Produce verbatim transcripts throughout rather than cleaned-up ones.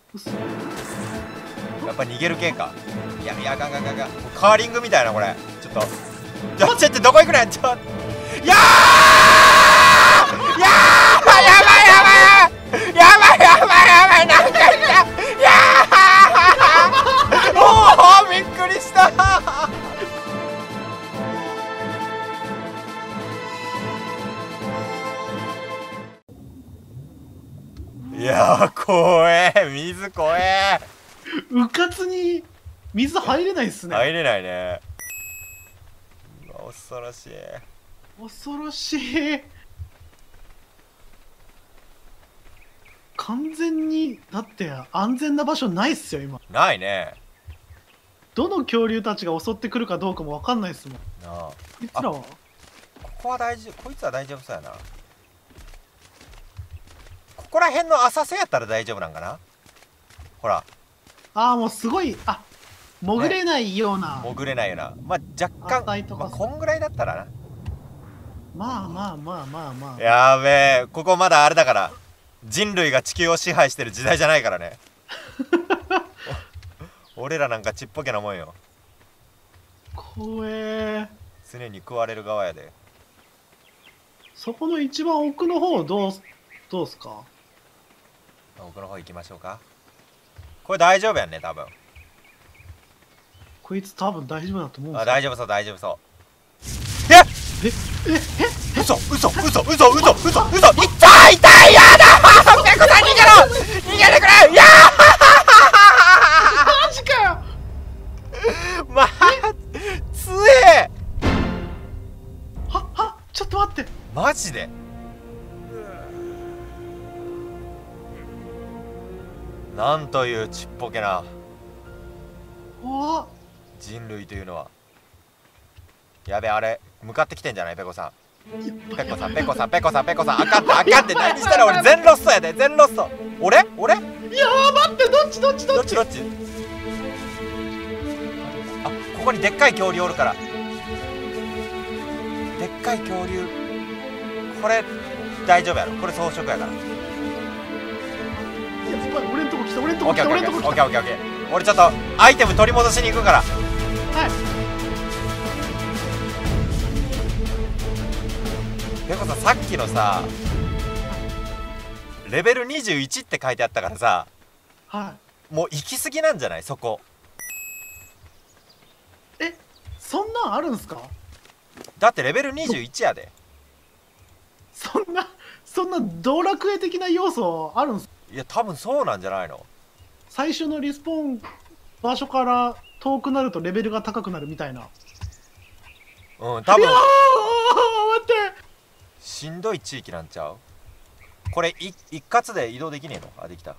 嘘。 やっぱ逃げる系か。いやいや、ガンガンガンガン。もうカーリングみたいな、これ。ちょっと。ちょ、ちょっと、どこ行くねん、ちょ。やーやーやばいやばいやばいやばいやばいやばい、なんか来た。やーおお、びっくりした。いやー、怖え、水怖え。 うかつに水入れないっすね。 入れないね。うわ、恐ろしい。 恐ろしい。完全にだって安全な場所ないっすよ今。 ないね。 どの恐竜たちが襲ってくるかどうかも分かんないっすもん。 なあ、 こいつらはここは大丈夫、こいつは大丈夫そうやな。ここら辺の浅瀬やったら大丈夫なんかな。ほら、 ああもうすごい、あ、潜れないような、 潜れないよな。まあ若干、 浅いとこまあ、こんぐらいだったらな。 まあまあまあまあまあ。 やべえ、ここまだあれだから、人類が地球を支配してる時代じゃないからね。俺らなんかちっぽけなもんよ。 怖え。 常に食われる側やで。 そこの一番奥の方どうどうすか。 奥の方行きましょうか。これ大丈夫やんね、多分。 こいつ多分大丈夫だと思うんですあ、 よ。 大丈夫そう、大丈夫そう。えっえええ嘘嘘嘘嘘嘘嘘嘘痛い痛い、やだー、ペコさん逃げろ、逃げてくれ。いやマジかよ。 ーまあ強え。 ははちょっと待って。 マジで。なんというちっぽけな怖っ。 人類というのは。やべ、あれ向かってきてんじゃない、ペコさん。ペコさんペコさんペコさんペコさん、あかんってあかんって、何したら俺全ロストやで、全ロスト。俺俺いやー待って、どっちどっちどっち。 どっちどっち。あ、ここにでっかい恐竜おるから。でっかい恐竜、これ大丈夫やろ、これ装飾やから。 やばい、俺んとこ来た、俺んとこ来た、 オッケーオッケ俺んとこ来た。 ーオッケーオッケーオッケー。俺ちょっとアイテム取り戻しに行くから。 はいペコさん、さっきのさレベルにじゅういちって書いてあったからさ、 はもう行き過ぎなんじゃない、そこ。 い。え、そんなんあるんすか。 だってレベルにじゅういちやで。 そんなそんなドラクエ的な要素あるんすか。 いや、多分そうなんじゃないの。 最初のリスポーン場所から遠くなるとレベルが高くなるみたいな。 うん、多分いやー待って。 しんどい地域なんちゃう。これい一括で移動できねえの。あ、できた。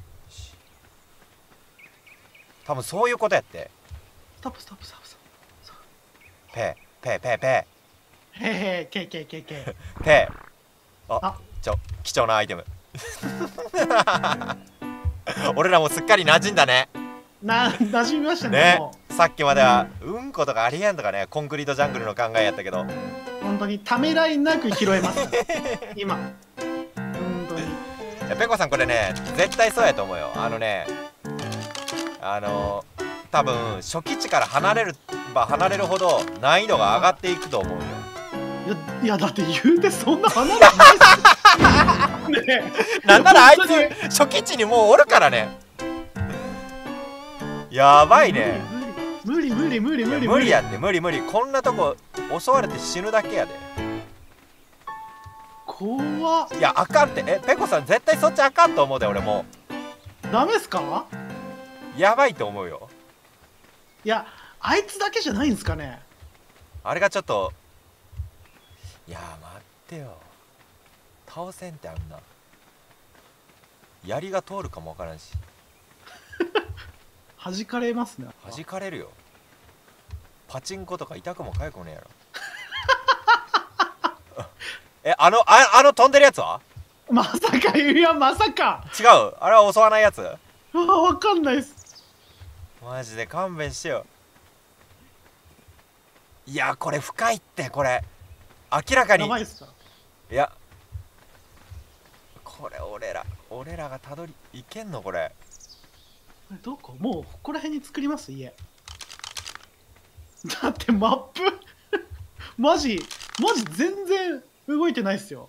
多分そういうことやって。 ストップストップストップストップ。 ペーペーペーペへへケーケーケーケー。 ーペー。ああ、 ちょ、貴重なアイテム。俺らもすっかり馴染んだね。 な馴染みましたね。 ねも、 さっきまではうんことかありえんとかね、コンクリートジャングルの考えやったけど、 う本当にためらいなく拾えます今本当に。 いやペコさん、これね絶対そうやと思うよ。あのね、あの多分初期値から離れるば離れるほど難易度が上がっていくと思うよ。 いやいやだって言うてそんな離れないっすよねえ。 なんならあい本当につ初期値にもうおるからね。やばいね。 無理無理無理無理無理無理やって、無理無理。こんなとこ襲われて死ぬだけやで。 怖っ。 いや、あかんって。え、ペコさん絶対そっちあかんと思うで。俺もダメっすか。 やばいと思うよ。 いやあいつだけじゃないんですかね。 あれがちょっと、いやー待ってよ、倒せんってあんな槍が通るかもわからんし。 弾かれますね。 弾かれるよ。パチンコとか痛くも痒くもねえやろ。え、あのああの飛んでるやつはまさか、いやまさか。 違う、あれは襲わないやつ。 あわかんないっす。 マジで勘弁してよ。いやこれ深いって。これ明らかに。 やばいっすか。 いやこれ俺ら俺らがたどりいけんのこれ。 れどこ？もうここら辺に作ります家。だってマップマジマジ全然動いてないっすよ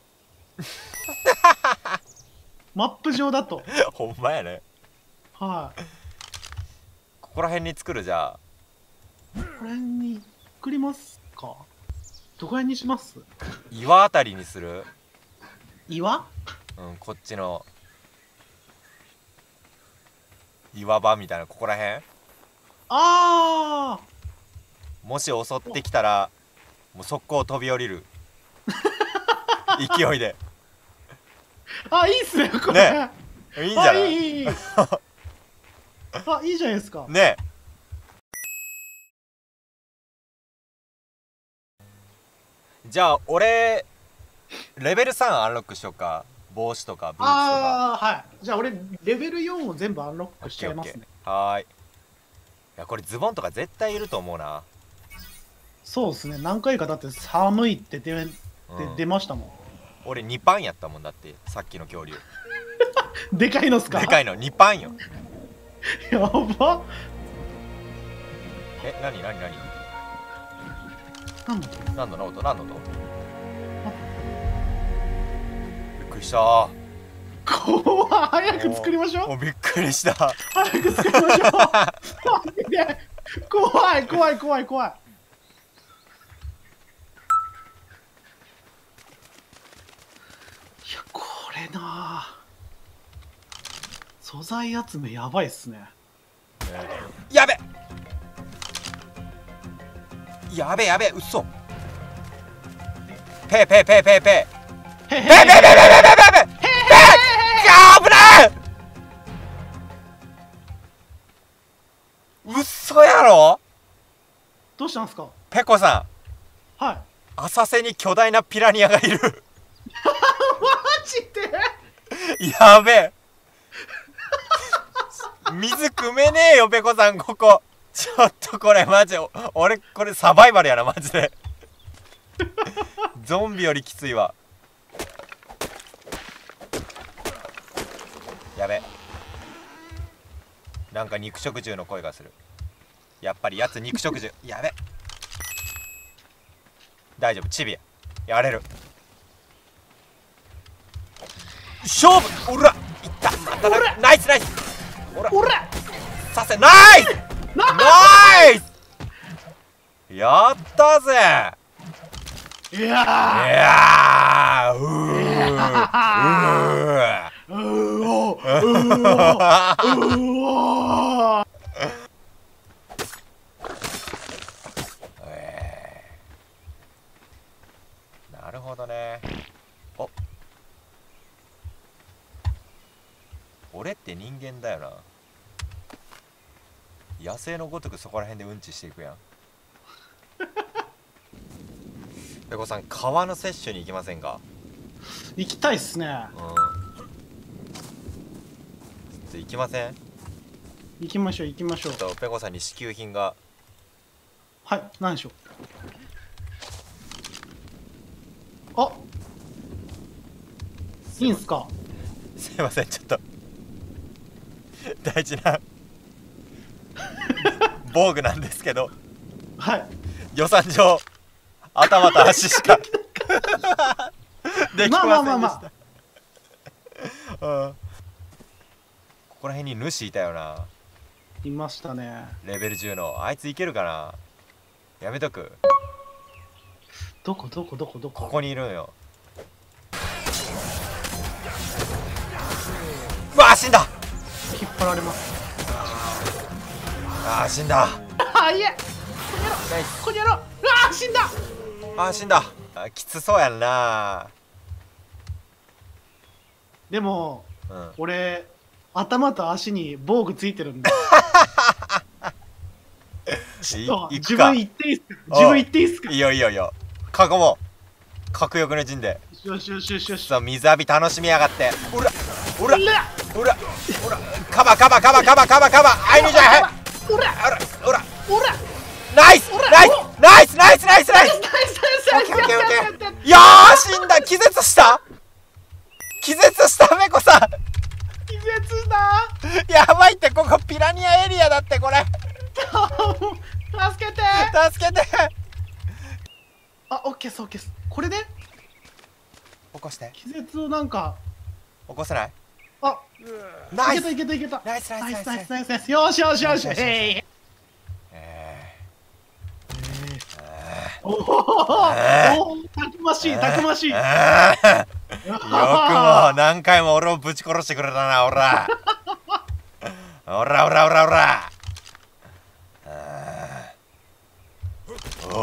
マップ上だと。 ほんまやね。 はい、 ここら辺に作る。じゃあここら辺に作りますか。どこら辺にします？ 岩あたりにする。 岩？ うん、こっちの岩場みたいな、ここら辺。 ああ、 もし襲ってきたらもう速攻飛び降りる勢いで。 あ、いいっすねこれ。 ね、いいんじゃない？ あ、いいいいいいあ、いいじゃないですか。 ね。じゃあ俺レベルさんアンロックしようか。帽子とかブーツとか。 ああ、はい。じゃあ俺レベルよんを全部アンロックしちゃいますね。 はーい。いやこれズボンとか絶対いると思うな。 そうですね。何回かだって寒いって出,、 うん、 出ましたもん。 俺にパンやったもんだって、さっきの恐竜でかいのっすか？ でかいのにパンよ。 やば。 え、なになになに何の音？ 何の音？何の音？びっくりした。 怖い。早く作りましょう。 おびっくりした。 早く作りましょう怖い怖い怖い怖い。いやこれなあ、素材集めやばいっすね。 やべやべやべ、うっそ。ペーペーペーペーペーペーペーペーペーペーペーペーペーペー危ない。うっそやろ。 どうしたんすか？ ペコさん。はい。 浅瀬に巨大なピラニアがいるマジでやべえ水汲めねえよペコさん、ここちょっとこれマジ俺これサバイバルやなマジでゾンビよりきついわ。やべ、なんか肉食獣の声がする。やっぱりやつ肉食獣。やべ、大丈夫、チビややれる。勝負。おらいった。ナイスナイス。おらおらさせ、ナイスナイスやったぜ。 いやーいやーうーうーうおうおうおえー、なるほどね。お、俺って人間だよな。野生のごとくそこら辺でうんちしていくやんペコさん、川の摂取に行きませんか？ 行きたいっすね。 うん、行きません？ 行きましょう行きましょう。 ちょっとペコさんに支給品が。 はい、何でしょう。あ、いいんすか？ すいません、ちょっと大事な防具なんですけど、 はい、 予算上頭と足しかできませんでした。 まあまあまあまうん、ここら辺に主いたよな。 いましたね。 レベルじゅうのあいついけるかな。やめとく。 どこどこどこどこ？ ここにいるのよ。うわー死んだ。 引っ張られます。 あー死んだ。 あ、いえ、この野郎この野郎、あー死んだ。 あー死んだ。あきつそうやんな。 でも、 うん、 俺頭と足に防具ついてるんでちょっと自分言っていいっすか？自分言っていいっすか？ いいよいいよいいよ。囲もう。核欲の陣で。 よしよしよしよし。 さあ水浴び楽しみやがって。おらおらうらおらおらカバカバカバカバカバカバあいにじゃはいおらおらおらおらナイスナイスナイスナイスナイスナイス。オッケーオッケーオッケー。いやー死んだ。気絶した気絶したペコさん気絶だ。 やばいって、ここピラニアエリアだって。これ助けて助けて。 あ、オッケーですオッケーです。これで起こして。 気絶をなんか起こせない。 あ、 ナイスいけたいけたいけた。 ナイスナイスナイスナイナイススナイスナイス。よしよしよし。 よしよしよしへい。 えおお、おお、たくましいたくましい。 ーえーよくも何回も俺をぶち殺してくれたな。おらおらおらおらおら。おお、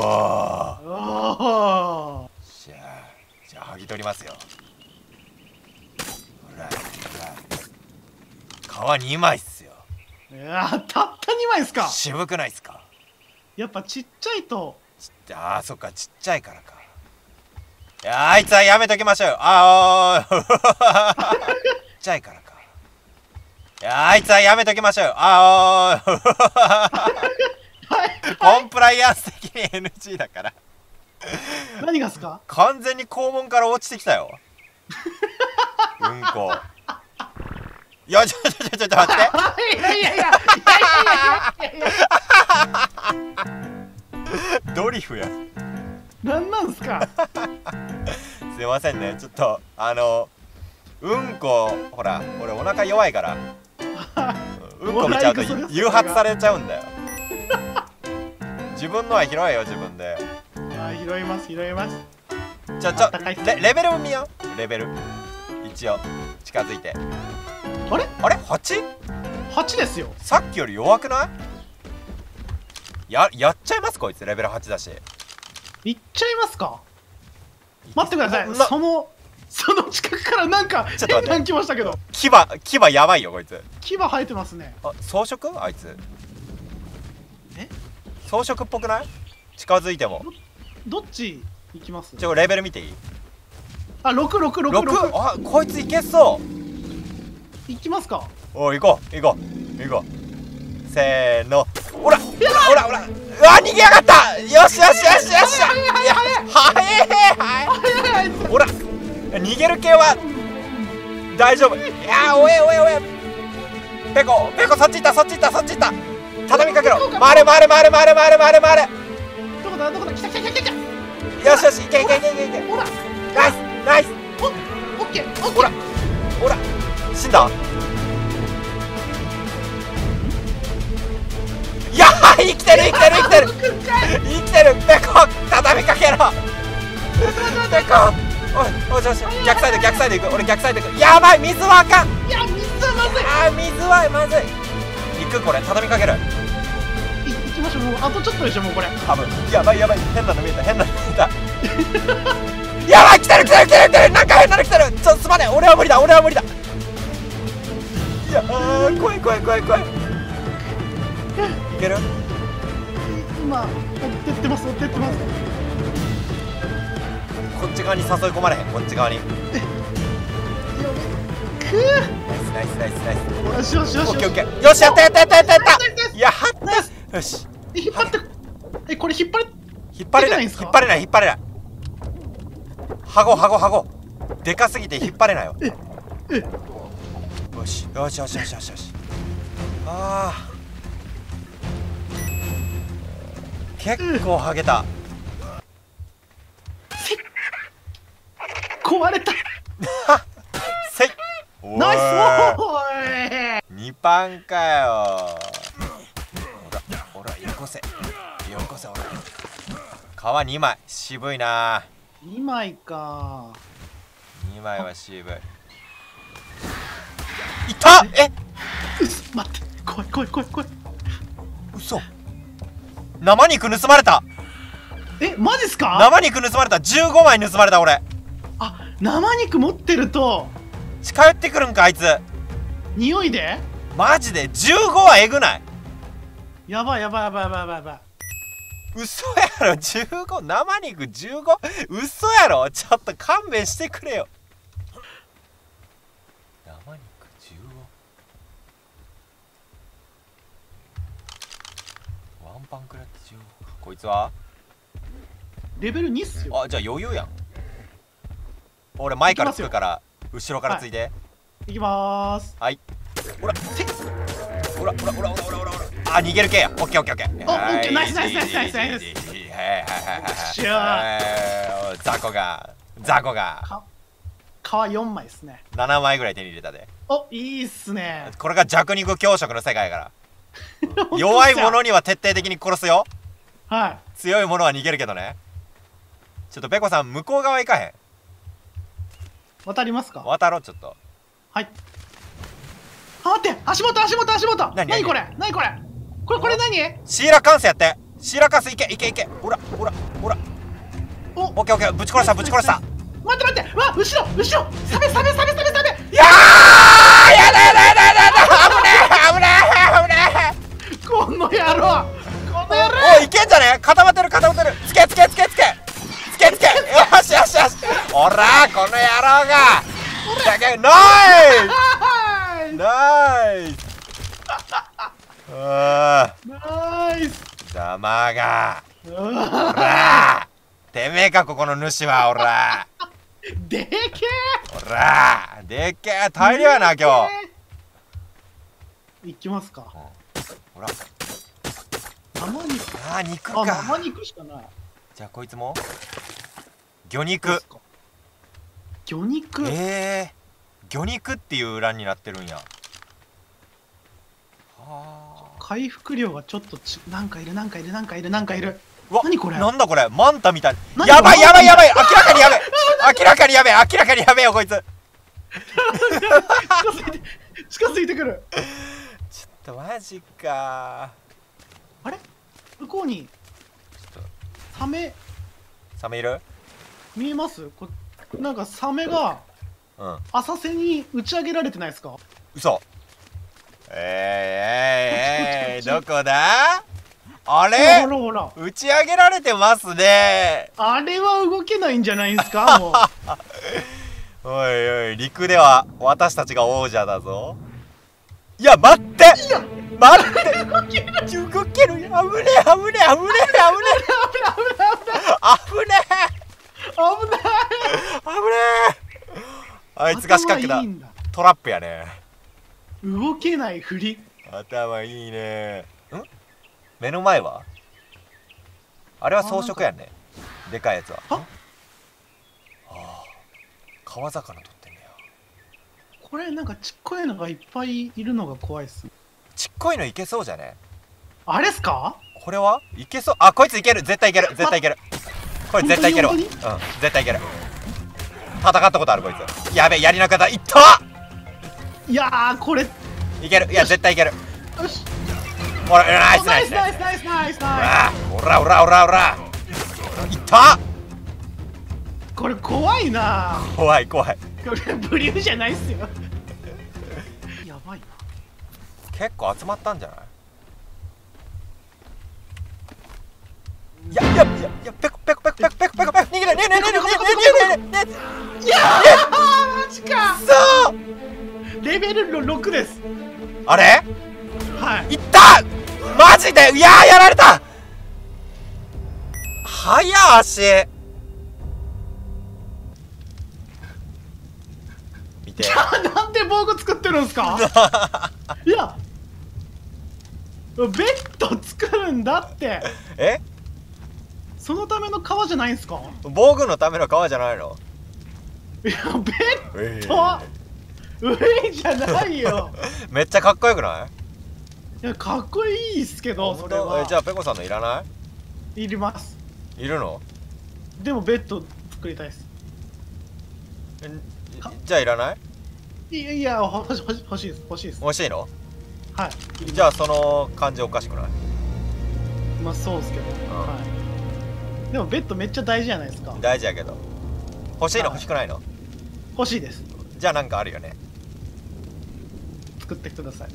おお。 じゃあじゃあ剥ぎ取りますよ。ほらほら、皮にまいっすよ。 いや、たったにまいですか。 渋くないっすか。 やっぱちっちゃいと。 あー、そっか、ちっちゃいからか。いや、あいつはやめときましょうよ。あーおーちっちゃいからか。いや、あいつはやめときましょうよ。あーおーコンプライアンス的に エヌジー だから何がですか。 完全に肛門から落ちてきたよ。うんこ。いや、ちょちょちょちょっと待って。 いやいやいやいやいやいやいや。 ドリフや。 なんなんすか。 すいませんね、ちょっとあのうんこ、ほら俺お腹弱いからうんこ見ちゃうと誘発されちゃうんだよ。自分のは拾えよ、自分で。 あ、拾います拾います。 ちょちょレレベルも見よう。レベル一応近づいて。 あれあれ はち？ はちですよ。 さっきより弱くない？ややっちゃいます、こいつレベルはちだし。 いっちゃいますか。待ってください。 なそのその近くからなんかちょっと待って変なん来ましたけど。 牙牙やばいよこいつ。 牙生えてますね。 あ、装飾あいつ。 え、 装飾っぽくない？近づいても。 どっち行きます。 ちょレベル見ていい？ あ、六六六六。 あ、こいついけそう。 行きますか。 おい、行こう行こう行こう。せーの。ほらほらほら、うわ逃げやがった。よしよしよしよし。 早い早い早い早い早い。 ほら逃げる系は大丈夫。いやー、おえおえおえ。ペコペコ、そっち行ったそっち行ったそっち行った。畳みかけろ。回れ回れ回れ回れ回れ回れ回れ。 どこだどこだ。来た来た来た来た。 よしよし、いけいけいけいけいけ。 ほらナイスナイス。 オッケーオッケー。 ほらほら、死んだ。いやー、生きてる生きてる生きてる生きてる。ペコ畳みかけろ。ペコ、おいおい、よしよし、逆サイド逆サイド行く。俺逆サイド行く。やばい、水はあかん。 いや、水はまずい。 あー、水はまずい。行く、これ畳みかける。 い行きましょう。もうあとちょっとでしょ、もうこれ。 多分やばいやばい、変なの見えた変なの見えたやばい、来てる来てる来てる来てる。なんか変なの来てる。ちょっとすまねえ、俺は無理だ俺は無理だ。いやー、怖い怖い怖い怖い。いける？ 今追ってってます追ってってます。 こっち側に誘い込まれへん。こっち側に。 くナイスナイスナイスナイー。よしよしよしス。オッケーオッケー。よし、やったやったやったやったやったやった。よし、 引っ張って。え、これ引っ張れ。 引っ張れない引っ張れない引っ張れない。はごはごはご、でかすぎて引っ張れないわ。 ええ。 よしよしよしよしよしよし。ああ、結構ハゲた。 壊れた。 せい。 ナイス。おーい。 にパンかよ。ほらほら、よこせよこせ。ほら皮にまい、渋いな。 にまいか。 にまいは渋い。いた。え、 待って、怖い怖い怖い怖い。 嘘。生肉盗まれた。 え、マジっすか。 生肉盗まれた。じゅうごまい盗まれた俺。 あ、生肉持ってると近寄ってくるんかあいつ。 匂いで。 マジでじゅうごはえぐない？ やばいやばいやばいやばいやばいやばい。 嘘やろ。じゅうご、生肉じゅうご、嘘やろ。ちょっと勘弁してくれよ。生肉じゅうご、ワンパンくらってじゅうごか。こいつはレベルにっすよ。 あ、じゃあ余裕やん。俺前からつくから後ろからついて。 いきまーす。 はい。ほらほらほらほらほらほらほらほら。あ、逃げる系や。オッケーオッケーオッケー。 お、オッケー、ナイスナイスナイスナイスナイス。 はいはいはいはい。 しゃー。雑魚が雑魚が皮よんまいですね。 ななまいぐらい手に入れたで。 お、いいっすね。 これが弱肉強食の世界やから。弱い者には徹底的に殺すよ。 はい。 強い者は逃げるけどね。ちょっとペコさん向こう側行かへん？ 渡りますか？ 渡ろうちょっと。 はい。あ、待って、足元足元足元。 何何これ何これこれこれ何？ シーラカンスやって。シーラカンスいけいけいけ。ほらほらほら。 お、 オッケーオッケー。ぶち殺したぶち殺した。 待って待って、わ、後ろ後ろ、サメサメサメサメサメ。 いやー、やだやだやだやだやだ。危ねえ危ねえ危ねえ。 この野郎この野郎。 おい、いけんじゃね？固まってる固まってる。つけつけつけつけつけつけ。よしよしよし。おらー、この野郎が。ナイスナイス。あナイス。 ーざまが。 うおわらー、てめえかここの主は。おらー、でけーおらー、でっけえ。大量やな今日。 いきますか。 ほら生肉。 あー、肉あ、 か。 生肉しかない。 じゃあこいつも魚肉。 魚肉。 ええー、魚肉っていう欄になってるんや。はあ。 回復量がちょっとち、なんかいるなんかいるなんかいるなんかいる。 うわ、 何これ？ なんだこれ、マンタみたい。 何やばいやばいやばい。 マン明らかにやべえ。明らかにやべえ。明らかにやべえよこいつ。 近づいて近づいてくる。 ちょっとマジか。 あれ？向こうにちょっサメとサメいる？ 見えます？こなんかサメがうん。 浅瀬に打ち上げられてないですか？ 嘘。えー、えー、えー、 こっちこっちこっちどこだ？あれ？ ほらほら。 打ち上げられてますね。 あれは動けないんじゃないんすか？もう。 おいおい、陸では私たちが王者だぞ。いや待って、 いや待って、動ける動ける。危ねえ危ねえ危ねえ危ねえ危ない危ない危ない危ない危ねえ危ない。 危ねえ。あいつが仕掛けた頭いいんだ。 トラップやね。 動けないふり。 頭いいね。ん？目の前はあれは装飾やんね。でかいやつは。 は？ ああ、川魚取ってんねや。 これなんかちっこいのがいっぱいいるのが怖いっす。 ちっこいのいけそうじゃね？ あれっすか？ これはいけそう。あ、こいついける。絶対いける。絶対いける。これ絶対いけるわ。うん、 本絶対いける。戦ったことあるこいつ。やべえ、やりな方いった。 いやーこれ。よいける。いや絶対いける。 し。 ほら、ナイスナナイスナイス。 イスナイスナイスナイスナイおらおらおらおら。いった。 ス。これ怖いな。 怖い怖い。 これブリューじゃないっすよ。やばいな。 結構集まったんじゃない？いやいやいやいや、ペコペコペコペコペコペコペコ、逃げない。ねえねえねえねえねえねえねえねえ。 いやーマジか。 そうレベルろくです。 あれ？ はい。 いった。マジで。いやー、やられた。早足見て。 なんで防具作ってるんすか？いやベッド作るんだって。 え？ そのための革じゃないんすか？ 防具のための革じゃないの？ いやベッド上じゃないよ。 めっちゃかっこよくない？ いやかっこいいっすけど、それえ、 はじゃあペコさんのいらない？ いります。 いるの？ でもベッド作りたいです。 え、じゃあいらない？ いやいや欲し欲し欲しいです欲しいです。 欲しいの？ はい。 じゃあその感じおかしくない？ まあそうっすけど、はい。でもベッドめっちゃ大事じゃないですか。 大事やけど欲しいの？ はい欲しくないの？ 欲しいです。 じゃあなんかあるよね。 作ってください。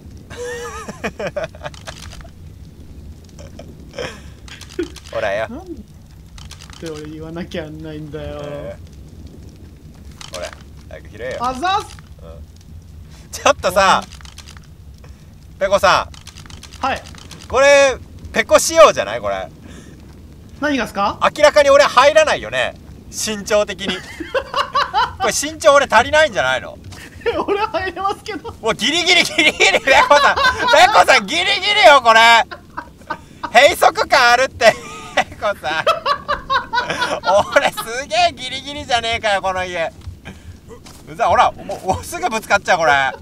ほらよ。 なんで俺言わなきゃなんないんだよ。 えー、ほら早く拾えよ。 あざっす。 うん、ちょっとさペコさん。はい。 んこれペコ仕様じゃないこれ？ 何がっすか？ 明らかに俺入らないよね身長的に。これ身長俺足りないんじゃないの？ 俺は入れますけど。 もうギリギリギリギリ、ベコさんベコさんギリギリよこれ。閉塞感あるってベコさん。俺すげえギリギリじゃねえかよこの家。うざ、ほらもうもうすぐぶつかっちゃうこれ。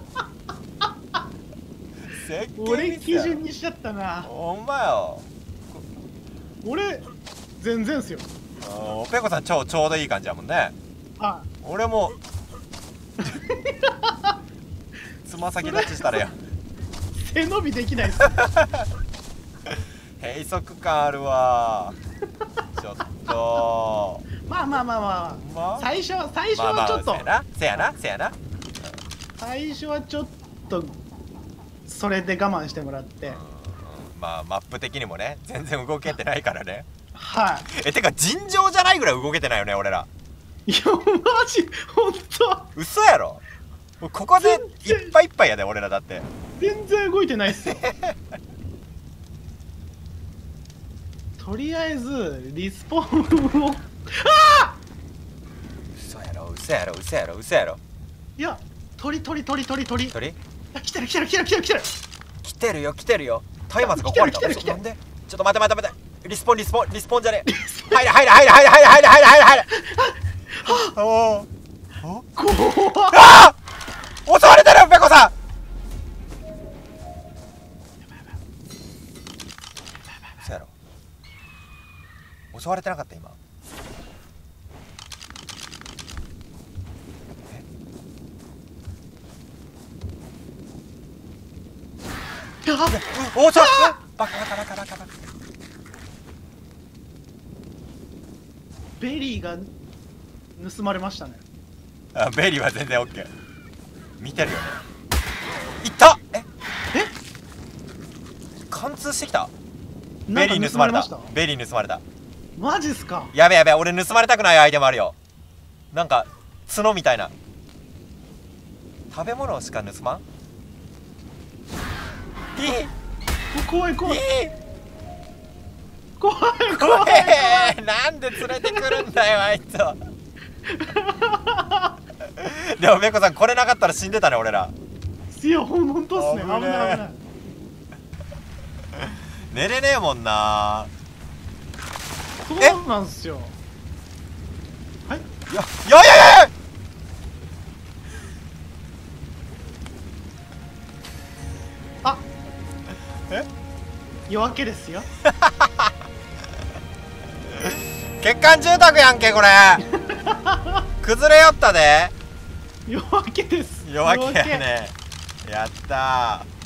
俺基準にしちゃったな。 ほんまよ。 俺全然っすよ。 ペコさん超ちょうどいい感じやもんね。 はい。 俺もつま先立ちしたらよ。 背伸びできないっす。 閉塞感あるわ。ちょっとまあまあまあまあ、まあ、最初は最初はちょっと、 まあまあ、せやなせやなせやな。 最初はちょっとそれで我慢してもらって、うん、 まあマップ的にもね全然動けてないからね。 はい。 えてか尋常じゃないぐらい動けてないよね俺ら。 いやマジほんと嘘やろ。ここでいっぱいいっぱいやで俺らだって。 全然動いてないっすよ。とりあえずリスポーンをああ嘘やろ嘘やろ嘘やろ嘘やろ。 いや鳥鳥鳥鳥鳥鳥来てる来てる来てる来てる来てる来てるよ来てるよ。松明が壊れた。なんでちょっと待て待て待て。リスポンリスポンリスポンじゃねえ。入れ入れ入れ入れ入れ入れ入れ入れ入れ。おお怖っ。 ああ襲われてるペコさん。そうやろ襲われてなかった今。 えおおちょっバカバカバカバカバカ。 ベリーが盗まれましたね。 あベリーは全然オッケー。見てるよね。いったええ貫通してきた。ベリー盗まれた。ベリー盗まれた。 マジっすか。 やべやべ俺盗まれたくないアイテムあるよ。なんか角みたいな。食べ物しか盗まん。 怖い怖い怖い怖い怖い。なんで連れてくるんだよあいつは。でもメコさんこれなかったら死んでたね俺ら。 いやほんとっすね。危ない危ない。 寝れねえもんな。 そうなんすよ。はい。 いやいやいやいやあえ夜明けですよ。 欠陥住宅やんけこれ。崩れよったで。 夜明けです。 夜明けやね。やったー。